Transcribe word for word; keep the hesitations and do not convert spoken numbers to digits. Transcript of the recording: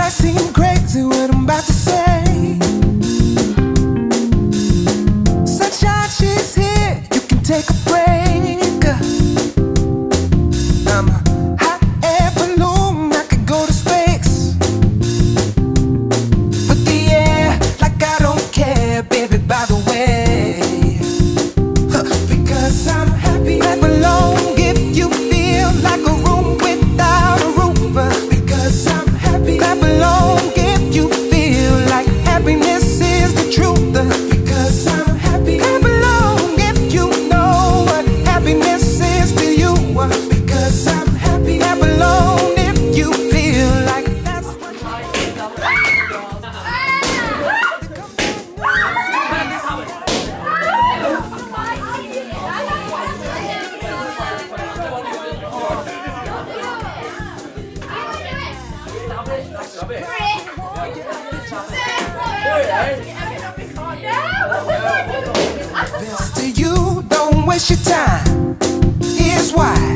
might seem crazy what I'm about to say. Sunshine, she's here, you can take a break. I'm a hot air balloon, I could go to space. Put the air like I don't care, baby, by the way. Huh, because I'm happy. Clap along if you feel like a room without a roof. Uh, because I'm happy. Clap along if you feel like happiness is the truth. Uh, because I'm happy. Clap along if you know what happiness is to you. Uh, because I'm happy. Clap along if you feel like that's what this to you, don't waste your time. Here's why.